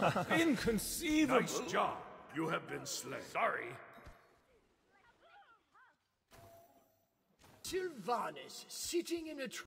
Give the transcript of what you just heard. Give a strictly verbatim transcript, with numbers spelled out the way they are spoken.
Inconceivable. Nice job. You have been slain. Sorry. Sylvanas sitting in a